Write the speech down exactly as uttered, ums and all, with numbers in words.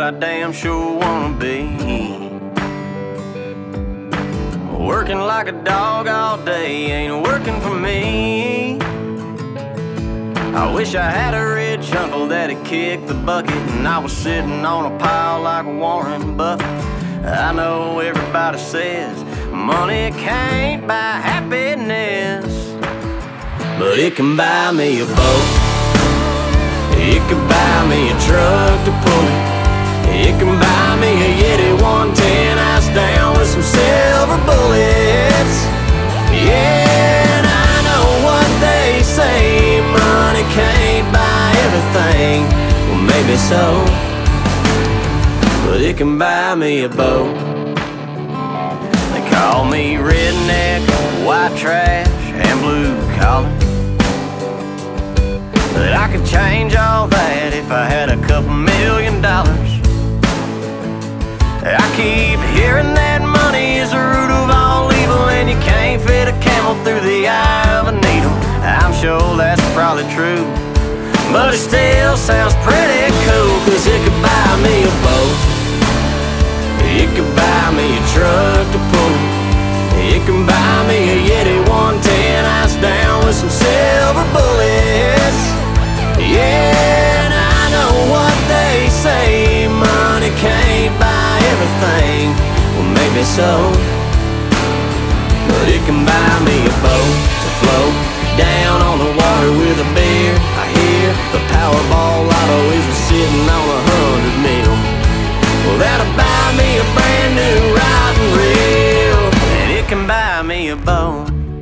I damn sure wanna be. Working like a dog all day ain't working for me. I wish I had a rich uncle that'd kick the bucket and I was sitting on a pile like Warren Buffett. I know everybody says money can't buy happiness, but it can buy me a boat. It can buy me a truck to pull it. It can buy me a Yeti one ten ice down with some silver bullets. Yeah, and I know what they say, money can't buy everything. Well, maybe so, but it can buy me a boat. They call me redneck, white trash, and blue collar, but I could change all that if I had a couple million dollars. I keep hearing that money is the root of all evil, and you can't fit a camel through the eye of a needle. I'm sure that's probably true, but it still sounds pretty cool, cause it could buy me a boat. It could buy me a truck to pull it. It can buy me a Yeti